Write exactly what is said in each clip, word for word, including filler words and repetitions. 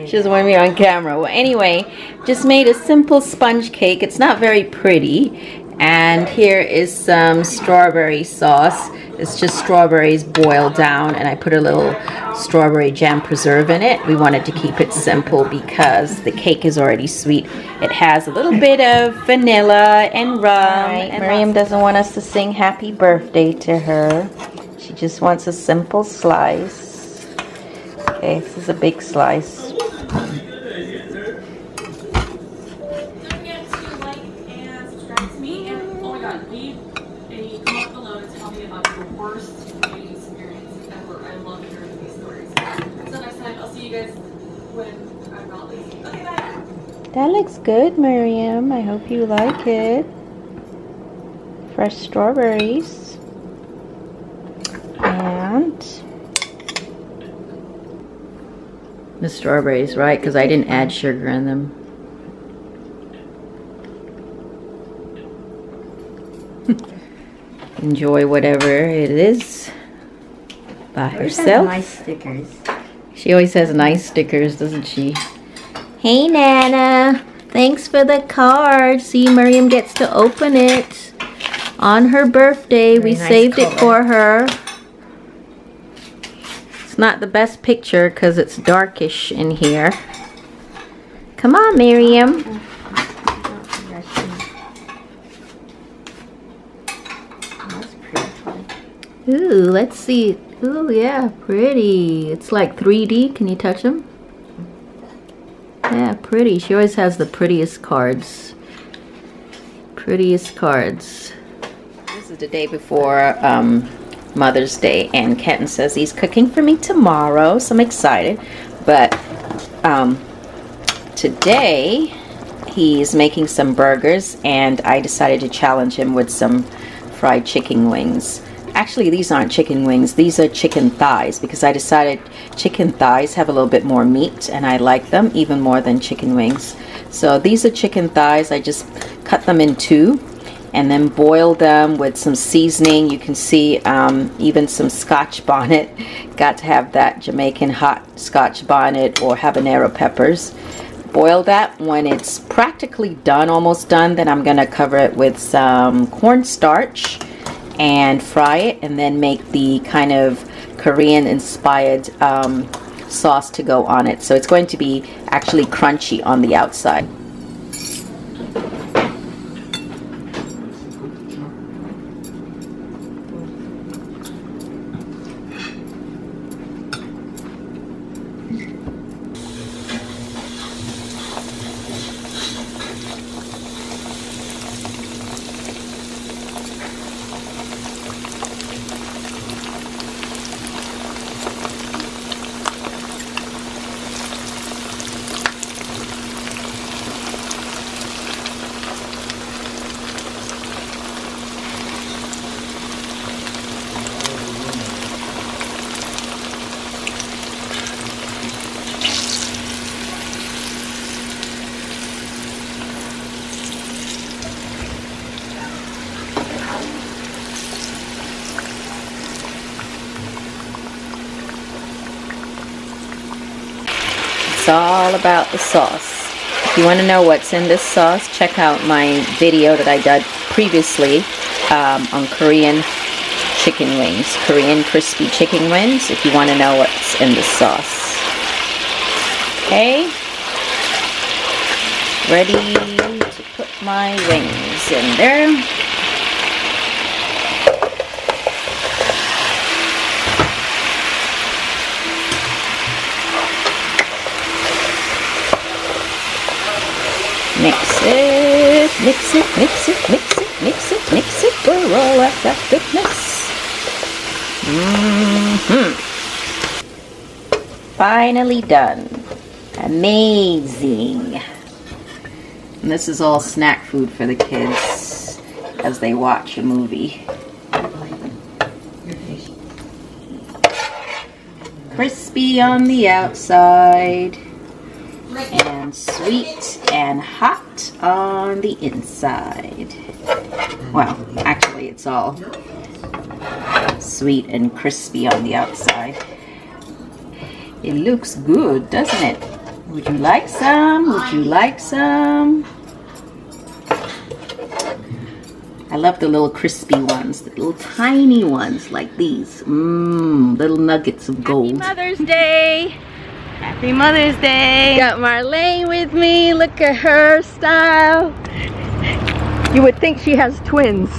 She doesn't want me on camera. Well, anyway, just made a simple sponge cake. It's not very pretty. And here is some strawberry sauce. It's just strawberries boiled down, and I put a little strawberry jam preserve in it. We wanted to keep it simple because the cake is already sweet. It has a little bit of vanilla and rum. Right, and Miriam doesn't want us to sing happy birthday to her. She just wants a simple slice. Okay, this is a big slice. That looks good, Miriam. I hope you like it. Fresh strawberries. And the strawberries, right? Because I didn't add sugar in them. Enjoy whatever it is by herself. Nice stickers. She always has nice stickers, doesn't she? Hey Nana, thanks for the card. See, Miriam gets to open it on her birthday. Very we nice saved color. It for her. It's not the best picture because it's darkish in here. Come on, Miriam. Ooh, let's see. Ooh, yeah, pretty. It's like three D. Can you touch them? Yeah, pretty. She always has the prettiest cards. Prettiest cards. This is the day before um, Mother's Day, and Kenton says he's cooking for me tomorrow, so I'm excited. But um, today he's making some burgers, and I decided to challenge him with some fried chicken wings. Actually, these aren't chicken wings. These are chicken thighs, because I decided chicken thighs have a little bit more meat, and I like them even more than chicken wings. So these are chicken thighs. I just cut them in two and then boil them with some seasoning. You can see um, even some Scotch bonnet. Got to have that Jamaican hot Scotch bonnet or habanero peppers. Boil that. When it's practically done, almost done, then I'm going to cover it with some cornstarch and fry it, and then make the kind of Korean inspired um, sauce to go on it. So it's going to be actually crunchy on the outside. It's all about the sauce. If you want to know what's in this sauce, check out my video that I did previously um, on Korean chicken wings, Korean crispy chicken wings, if you want to know what's in the sauce. Okay, ready to put my wings in there. Mix it, mix it, mix it, mix it, mix it, mix it, for all of that goodness. Mm-hmm. Finally done. Amazing. And this is all snack food for the kids as they watch a movie. Crispy on the outside and sweet and hot on the inside. Well, actually it's all sweet and crispy on the outside. It looks good, doesn't it? Would you like some? Would you like some? I love the little crispy ones, the little tiny ones like these. Mmm, little nuggets of gold. Happy Mother's Day! Happy Mother's Day! Got Marlene with me. Look at her style. You would think she has twins.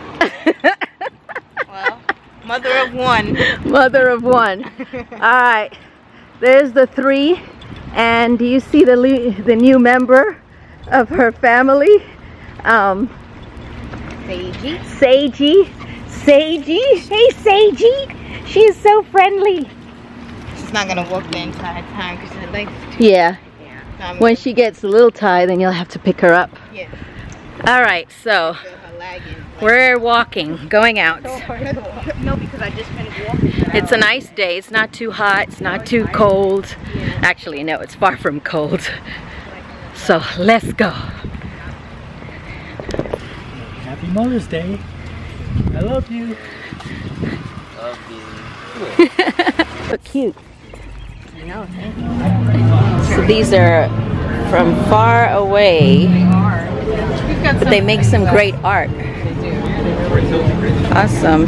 Well, mother of one. Mother of one. Alright, there's the three. And do you see the, the new member of her family? Um, Seiji. Seiji. Seiji. Hey, Seiji. She is so friendly. She's not going to walk the entire time because her legs are too Yeah. Yeah. So when she gets a little tired, then you'll have to pick her up. Yeah. All right, so we're walking, going out. No, because I just finished walking. It's a nice day. It's not too hot. It's not too cold. Actually, no, it's far from cold. So let's go. Happy Mother's Day. I love you. Love you. So cute. I know. So these are from far away, but they make some great art. Awesome.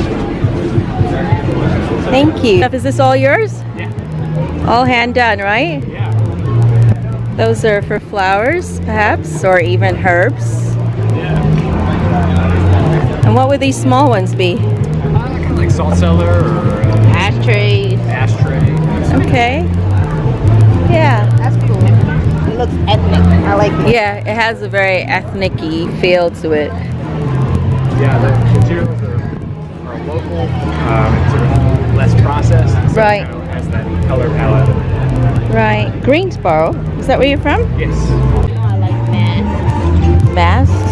Thank you. Is this all yours? Yeah. All hand done, right? Yeah. Those are for flowers, perhaps, or even herbs. Yeah. And what would these small ones be? Uh, like salt cellar or uh, Ashtrays. ashtray. Okay. Yeah. That's cool. It looks ethnic. I like it. Yeah, it has a very ethnic-y feel to it. Yeah, the materials are, are local, um, sort of less processed. So Right. It kind of has that color palette. Right. Greensboro. Is that where you're from? Yes. I like that. Masks.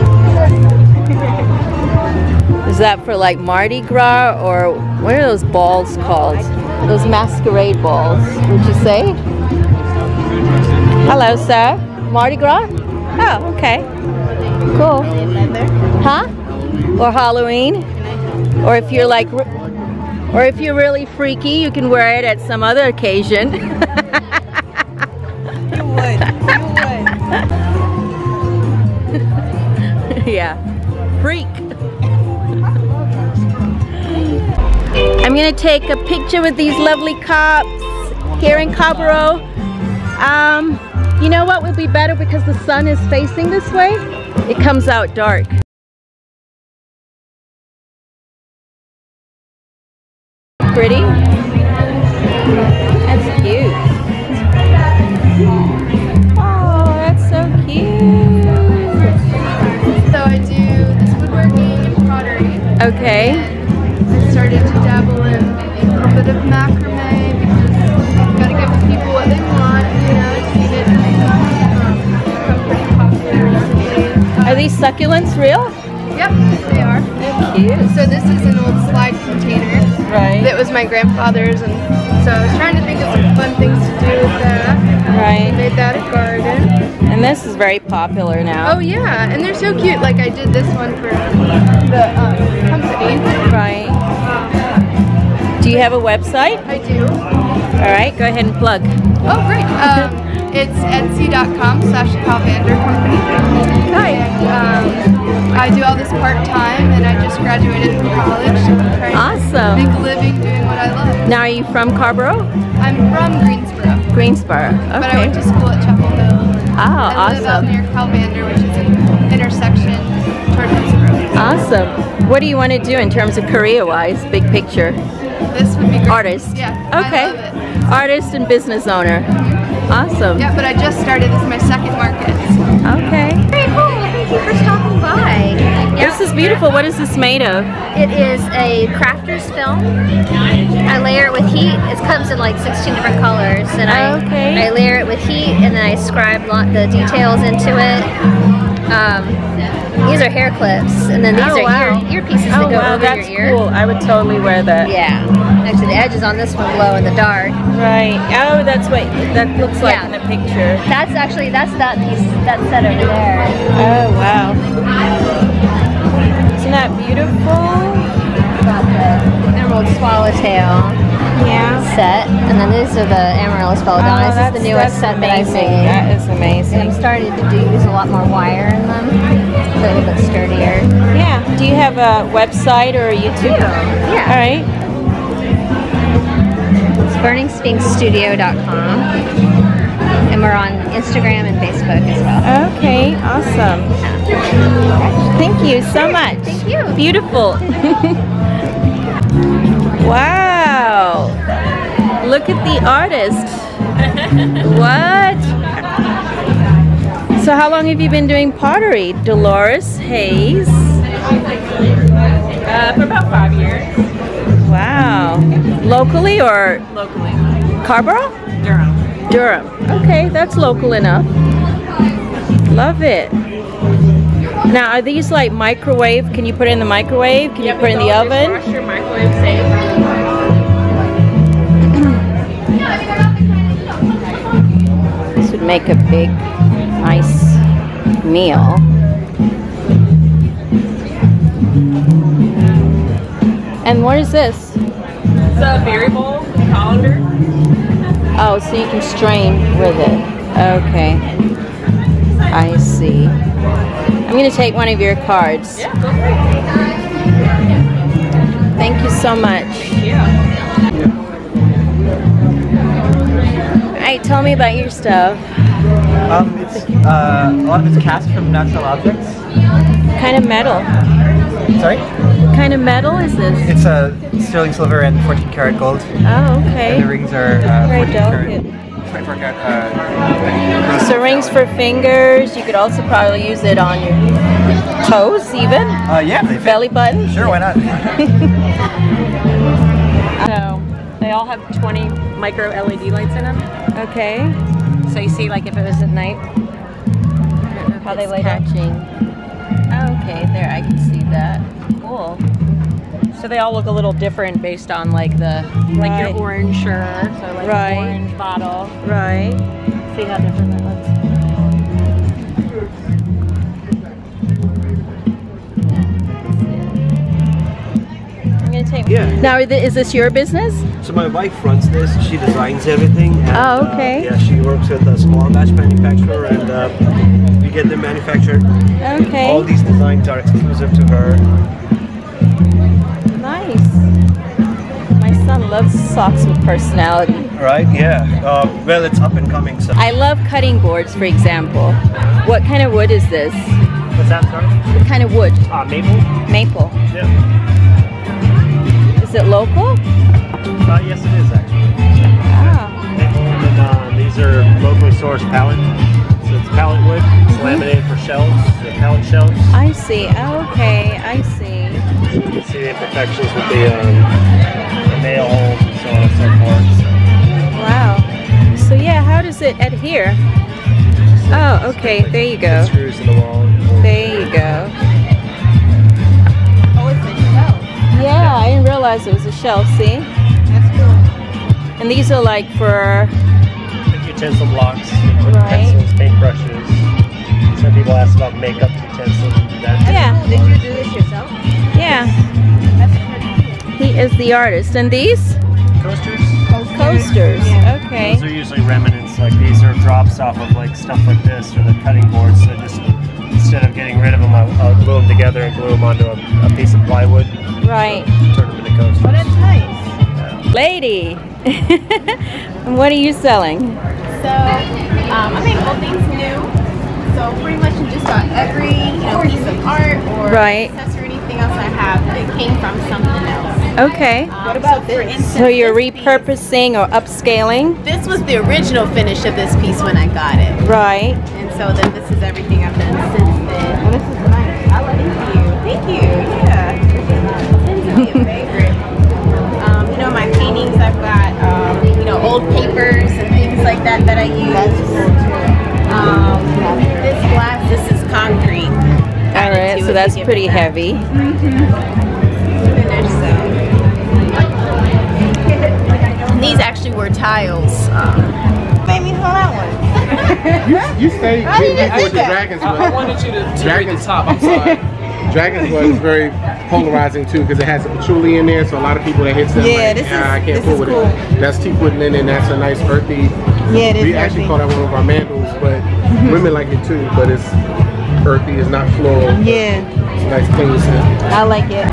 Is that for like Mardi Gras, or what are those balls called? Those masquerade balls, would you say? Hello, sir. Mardi Gras? Oh, okay. Cool. Leather. Huh? Or Halloween? Or if you're like, or if you're really freaky, you can wear it at some other occasion. You would. You would. Yeah. Freak. I'm gonna take a picture with these lovely cops here in Carrboro. Um, you know what would be better, because the sun is facing this way? It comes out dark. Pretty? That's cute. Oh, that's so cute. So I do this woodworking and pottery. Okay. I started to dabble in a little bit of macrame because I've got to give the people what they want, you know, to keep it um, become pretty popular recently. Are these succulents real? Yep, they are. Cute. So this is an old slide container Right. that was my grandfather's, and so I was trying to think of some fun things to do with that. I Right. made that a garden. And this is very popular now. Oh yeah, and they're so cute. Like I did this one for the um, company. Right. Do you have a website? I do. All right, go ahead and plug. Oh, great. Um, it's etsy.com slash Carrboro Company. And um, I do all this part-time, and I just graduated from college, so I'm trying Awesome. to make a living doing what I love. Now, are you from Carrboro? I'm from Greensboro, Greensboro. Okay. but I went to school at Chapel Hill. Oh, I live out awesome. near Carrboro, which is an intersection toward Greensboro. Awesome. What do you want to do in terms of career-wise, big picture? This would be great. Artist. Yeah, Okay. I love it. Artist and business owner. Awesome. Yeah, but I just started. This is my second market. Okay. Very cool. Thank you for stopping by. This is beautiful. What is this made of? It is a crafter's film. I layer it with heat. It comes in like sixteen different colors, and I Okay. I layer it with heat, and then I scribe lot the details into it. Um, these are hair clips, and then these Oh, are wow. ear, earpieces Oh that go wow, over that's your ear. cool. I would totally wear that. Yeah. Actually, the edges on this one glow in the dark. Right. Oh, that's what that looks like Yeah. in the picture. That's actually that's that piece that set over there. Oh wow. Isn't that beautiful? Got the emerald swallowtail Yeah. set, and then these are the amaryllis belladonna. Oh, this is the newest set that I've made. That is amazing. And I'm starting to do use a lot more wire in them. They're a little bit sturdier. Yeah. Do you have a website or a YouTube? Yeah. All right. It's burning sphinx studio dot com. And we're on Instagram and Facebook as well. Okay. Awesome. Thank you so much. Thank you. Beautiful. Wow. Look at the artist. What? So how long have you been doing pottery? Dolores Hayes. Uh, for about five years. Wow. Locally or? Locally. Carrboro? Durham. Durham. Okay, that's local enough. Love it. Now, are these like microwave? Can you put it in the microwave? Can Yep, you put it in the it's all oven? dishwasher, microwave safe. This would make a big, nice meal. And what is this? It's a berry bowl colander. Oh, so you can strain with it. Okay. I see. I'm going to take one of your cards. Yeah, go for it. Thank you so much. Yeah. Alright, tell me about your stuff. Um, it's uh, a lot of it's cast from natural objects. What kind of metal? Sorry? What kind of metal is this? It's uh, sterling silver and fourteen karat gold. Oh, And the okay. rings are uh, Very fourteen karat. delicate. twenty-four karat. Uh, So rings for fingers. You could also probably use it on your toes, even uh, yeah, they fit. belly button. Sure, why not? So they all have twenty micro L E D lights in them. Okay. So you see, like if it was at night, how they light up. Catching. Okay, there I can see that. Cool. So they all look a little different based on like the like Right. your orange shirt, so like Right. orange bottle. Right. See how different that looks. I'm gonna take. Yeah. Now, is thi- is this your business? So my wife runs this. She designs everything. And, Oh, okay. Uh, yeah, she works with a small batch manufacturer, and uh, we get them manufactured. Okay. All these designs are exclusive to her. Nice. My son loves socks with personality. Right? Yeah. Uh, well, it's up and coming. So. I love cutting boards, for example. What kind of wood is this? What's that, sorry? What kind of wood? Uh, maple. Maple. Yeah. Is it local? Uh, yes, it is actually. Ah. Maple, and uh, these are locally sourced pallet. So it's pallet wood. It's laminated for shelves, the pallet shelves. I see. Okay, I see. You can see the imperfections with the, um, the nail holes and so on and so forth. So. Wow. So yeah, how does it adhere? Oh, okay. There you go. Screws in the wall. There you go. Oh, it's a shelf. Yeah, I didn't realize it was a shelf. See? That's cool. And these are like for. Utensil blocks, Right. pencils, paintbrushes. Some people ask about makeup utensils. That. Yeah. Did you do this yourself? Yeah. He is the artist. And these? Coasters. Coasters. Okay. These are usually remnants. Like these are drops off of like stuff like this or the cutting boards. So just instead of getting rid of them, I'll, I'll glue them together and glue them onto a, a piece of plywood. Right. Turn them into coasters. Oh, that's nice. Lady. And what are you selling? So, um, I make all things new. So pretty much just about every you know piece of art or Right. accessory or anything else I have that came from something else. Okay. Um, what about so this? So you're repurposing or upscaling? This was the original finish of this piece when I got it, Right. and so then this is everything I've done since then. Oh, this is nice. I like it. Thank you. Thank you. Yeah. Tends to be a favorite. Um, you know, my paintings, I've got um, you know old papers and things like that that I use. Um, this glass, this is concrete. All right. So that's pretty heavy. And these actually were tiles. Um, Made me hold that one. You, you stayed with me for the dragons. I wanted you to, to read the Dragons. top. I'm sorry. Dragon's blood is very polarizing too because it has patchouli in there, so a lot of people that hits them Yeah, like, this ah, is- I can't this fool is with cool. it. That's teakwood linen. That's a nice earthy. Yeah, it is We actually earthy. call that one of our mandals, but women like it too. But it's earthy. It's not floral. Yeah, It's a nice clean scent. I like it.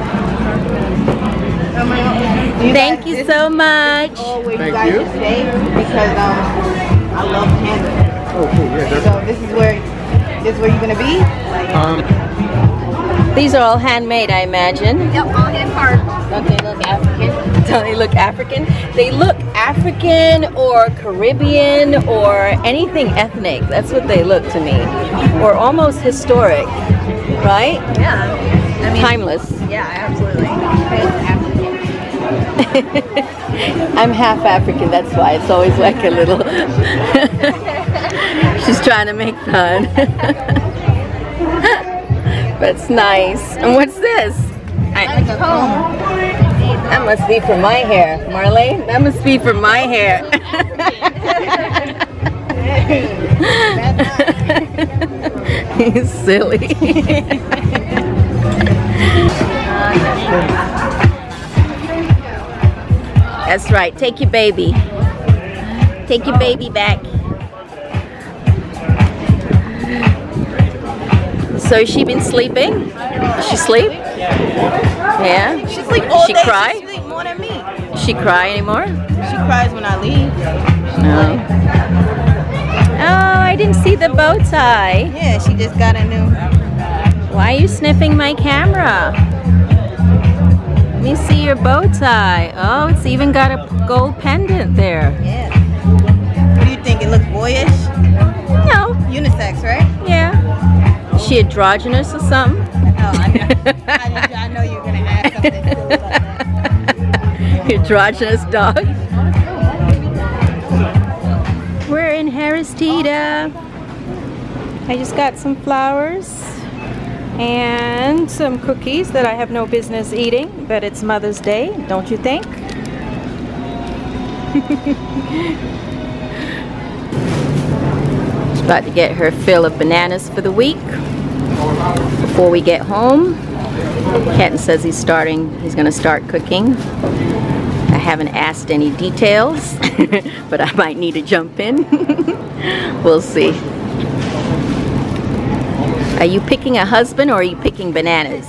Thank you so much. Where Thank you guys you. should stay because um, I love candles. Oh, cool. Yeah, So definitely. this is where this is where you're gonna be. Like, Um, These are all handmade, I imagine. Yep, all hand carved. Don't they look African? Don't they look African? They look African or Caribbean or anything ethnic. That's what they look to me. Or almost historic, right? Yeah. I mean, Timeless. yeah, absolutely. I'm half African, that's why it's always like a little. She's trying to make fun. That's nice. And what's this? I, that must be for my hair, Marlene. That must be for my hair. He's silly. That's right. Take your baby. Take your baby back. So has she been sleeping? Does she sleep? Yeah. she sleep all She day. cry? She sleep more than me. Does she cry anymore? She cries when I leave. No. Oh, I didn't see the bow tie. Yeah, she just got a new. Why are you sniffing my camera? Let me see your bow tie. Oh, it's even got a gold pendant there. Yeah. What do you think? It looks boyish? No. Unisex, right? Yeah. Is she androgynous or something? Oh, I know. I, I know you're gonna ask something silly like that. Androgynous dog. We're in Harris-Teeter. I just got some flowers and some cookies that I have no business eating, but it's Mother's Day, don't you think? She's about to get her fill of bananas for the week. Before we get home, Kenton says he's starting, he's gonna start cooking. I haven't asked any details, but I might need to jump in. We'll see. Are you picking a husband or are you picking bananas?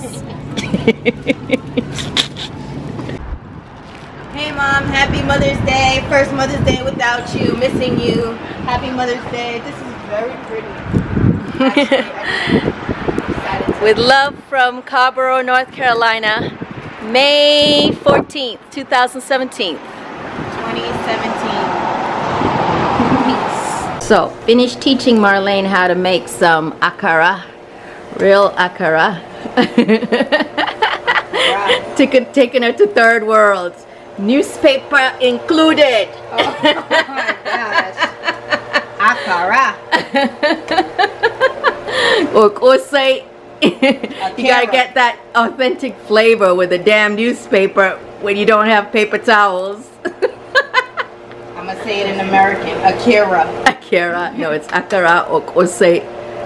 Hey Mom, happy Mother's Day. First Mother's Day without you, missing you. Happy Mother's Day. This is very pretty. Actually, actually, With love from Carrboro, North Carolina, May fourteenth, two thousand seventeen. twenty seventeen. So, finished teaching Marlene how to make some akara, real akara. taking, taking her to third world. Newspaper included. Oh my gosh. Akara. Or, or say, you gotta get that authentic flavor with a damn newspaper when you don't have paper towels. I'm gonna say it in American. Akira. Akira. No, it's akara or kose.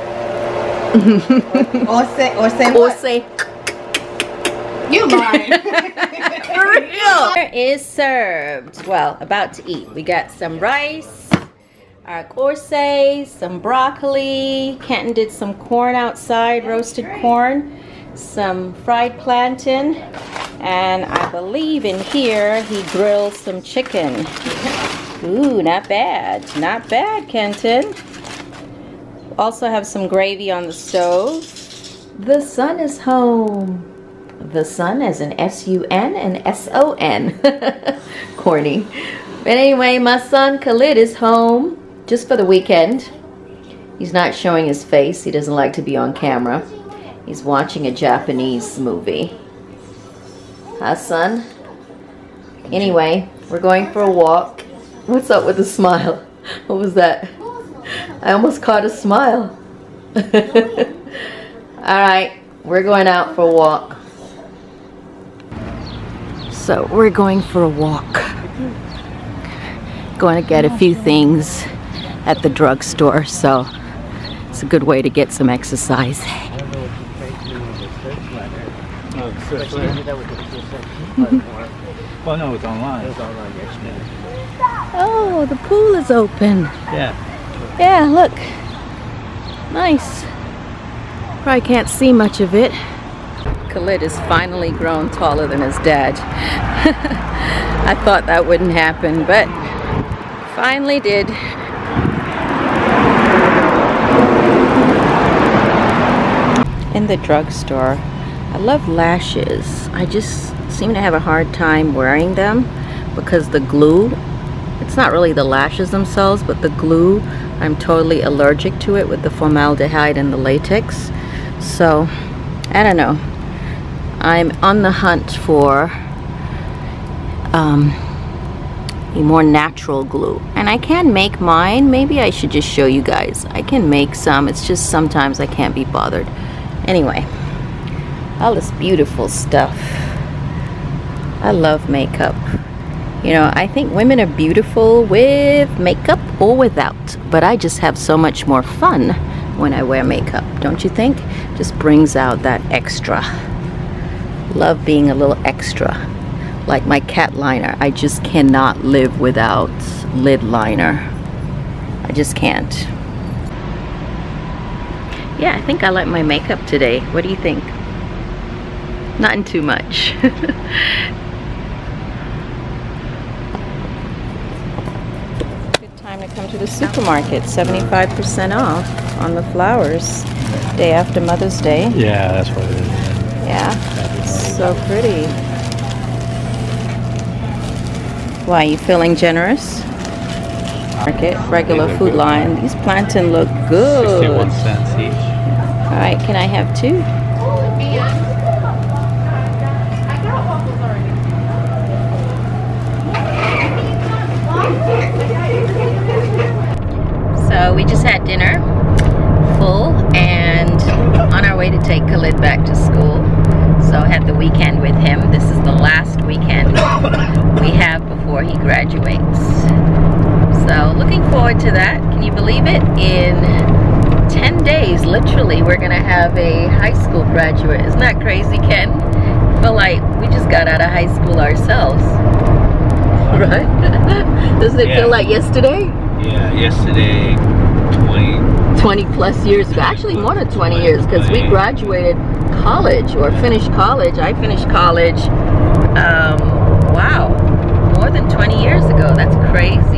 Or say, or say what? Kose. You lying. For real. Dinner is served. Well, about to eat. We got some rice, our corsets, some broccoli. Kenton did some corn outside, roasted corn, some fried plantain, and I believe in here he grilled some chicken. Ooh, not bad. Not bad, Kenton. Also have some gravy on the stove. The sun is home. The sun as an S U N and S O N. Corny. But anyway, my son Khalid is home just for the weekend. He's not showing his face. He doesn't like to be on camera. He's watching a Japanese movie. Huh, son? Anyway, we're going for a walk. What's up with the smile? What was that? I almost caught a smile. Alright, we're going out for a walk. So we're going for a walk. Going to get a few things at the drugstore, so it's a good way to get some exercise. But she didn't do that with the assistant. Well, no, it's online. It was online, yes. Oh, the pool is open. Yeah. Yeah, look. Nice. Probably can't see much of it. Khalid has finally grown taller than his dad. I thought that wouldn't happen, but finally did. In the drugstore, I love lashes. I just seem to have a hard time wearing them because the glue, it's not really the lashes themselves, but the glue, I'm totally allergic to it with the formaldehyde and the latex. So, I don't know. I'm on the hunt for um, a more natural glue. And I can make mine. Maybe I should just show you guys. I can make some. It's just sometimes I can't be bothered. Anyway, all this beautiful stuff. I love makeup. You know, I think women are beautiful with makeup or without. But I just have so much more fun when I wear makeup. Don't you think? Just brings out that extra. Love being a little extra. Like my cat liner. I just cannot live without lid liner. I just can't. Yeah, I think I like my makeup today. What do you think? Not in too much. Good time to come to the supermarket. seventy-five percent off on the flowers. Day after Mother's Day. Yeah, that's what it is. Yeah, so pretty. Why, you feeling generous? Market, regular food good. line. These plantain look good. sixty-one cents each. All right, can I have two? So we just had dinner, full, and on our way to take Khalid back to school. So I had the weekend with him. This is the last weekend we have before he graduates. So looking forward to that. Can you believe it? In ten days, literally, we're gonna have a high school graduate. Isn't that crazy, Ken? I feel like we just got out of high school ourselves. Right? Doesn't it Yeah. feel like yesterday? Yeah, yesterday, twenty. twenty plus years ago. Actually more than twenty years, because we graduated college or finished college. I finished college, um, wow, more than twenty years ago. That's crazy.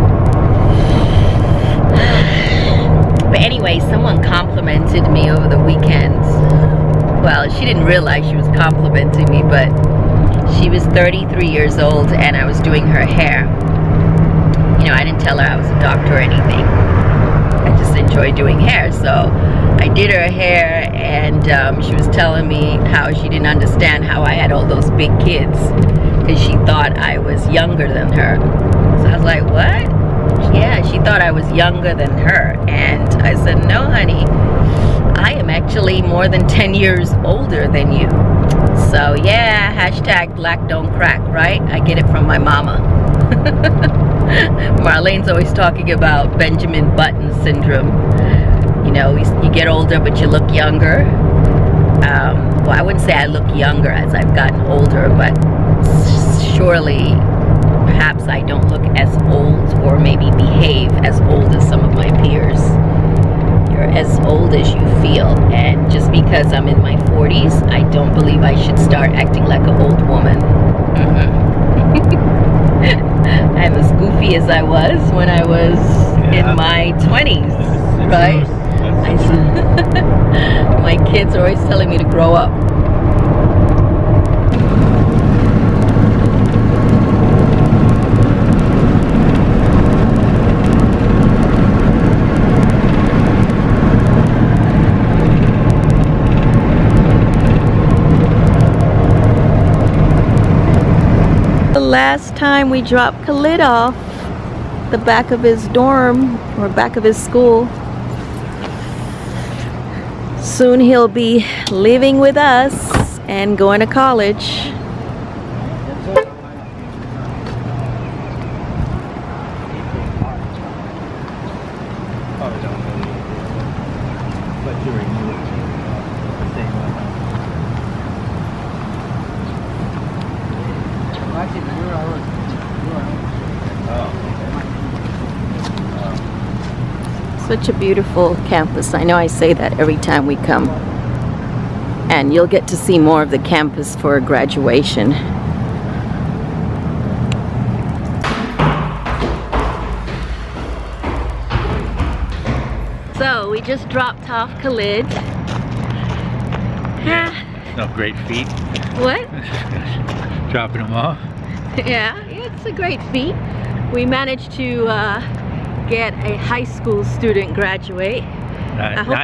But anyway, someone complimented me over the weekend. Well, she didn't realize she was complimenting me, but she was thirty-three years old and I was doing her hair. You know, I didn't tell her I was a doctor or anything. I just enjoy doing hair. So I did her hair, and um, she was telling me how she didn't understand how I had all those big kids because she thought I was younger than her. So I was like, what? Yeah, she thought I was younger than her. And I said, no, honey, I am actually more than ten years older than you. So yeah, hashtag black don't crack, right? I get it from my mama. Marlene's always talking about Benjamin Button syndrome. You know, you get older but you look younger. Um, well, I wouldn't say I look younger as I've gotten older, but surely perhaps I don't look as old or maybe behave as old as some of my peers. You're as old as you feel, and just because I'm in my forties, I don't believe I should start acting like an old woman. Mm-hmm. I'm as goofy as I was when I was yeah. in my twenties, right? I, my kids are always telling me to grow up. The last time we dropped Khalid off the back of his dorm or back of his school. Soon he'll be living with us and going to college. Such a beautiful campus. I know I say that every time we come. And you'll get to see more of the campus for graduation. So we just dropped off Khalid. Yeah, no great feat. What? Dropping them off. Yeah, it's a great feat. We managed to uh, get a high school student graduate. Not, I hope